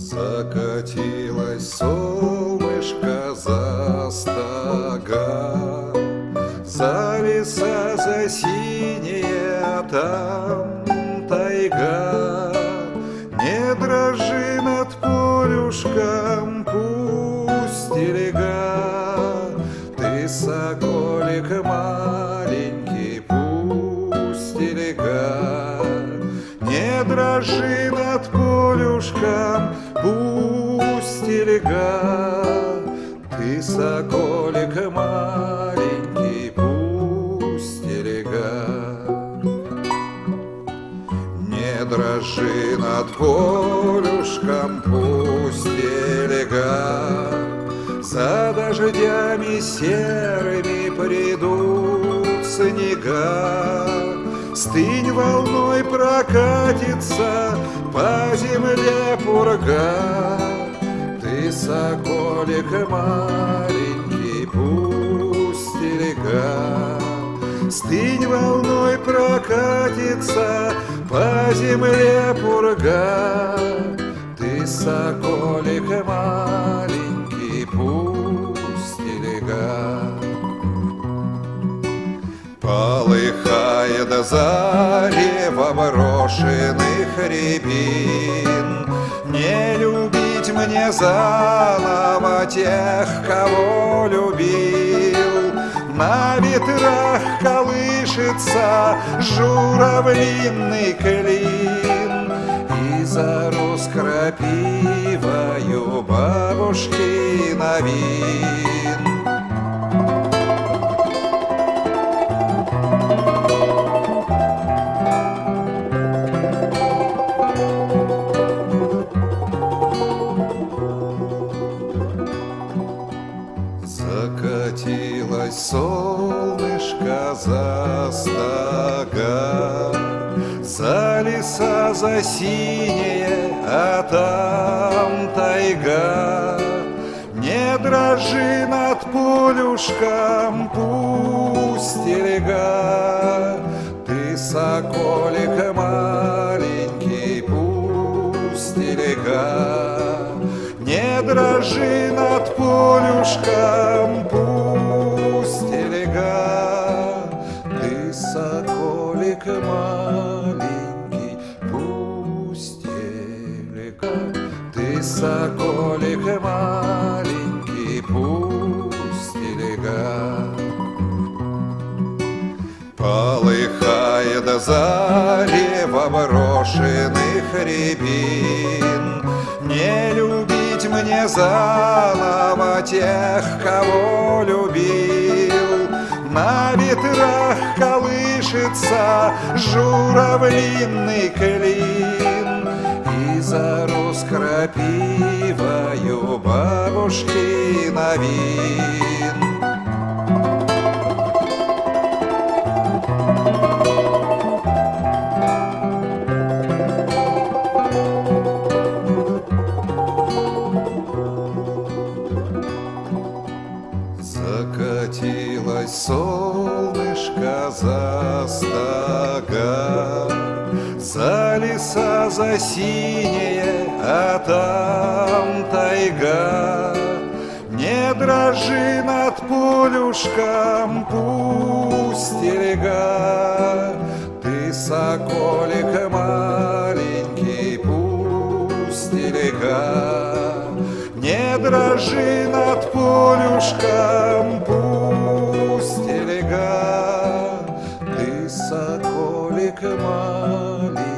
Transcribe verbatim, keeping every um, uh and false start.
Закатилось солнышко за стога, за леса, за синие, а там тайга. Не дрожи над полюшком, пусть и лега. Ты соколик маленький, пусть и лега. Не дрожи над полюшком, пусть и лега. Ты соколик маленький, пусть и лега. Не дрожи над полюшком, пусть и лега. За дождями серыми придут снега. Стынь, волной прокатится по земле пурга. Ты соколик маленький, пусть и лега. Стынь, волной прокатится по земле пурга. Ты соколик маленький, пусть и лега. Полыхает зарево брошенных рябин. Не любить мне заново тех, кого любил. На ветрах колышется журавлиный клин, и зарос крапивою бабушки новин. Закатилось солнышко за стога, за леса, за синие, а там тайга. Не дрожи над полюшком, пусть и лега. Ты соколик маленький, пусть и лега. Не дрожи над полюшком, пусть и лега. Ты соколик маленький, пусть и лега. Ты соколик маленький, пусть и лега. Полыхает зарево брошенных рябин. Не любить мне заново тех, кого любил. На ветрах колышется журавлиный клин, и зарос крапивою бабушки новин. Закатилось солнышко за стога, за леса, за синие, а там тайга. Не дрожи над полюшком, пусть и лега. Ты соколик маленький, пусть и лега. Не дрожи над полюшком, пусть и лега. Ты соколик маленький.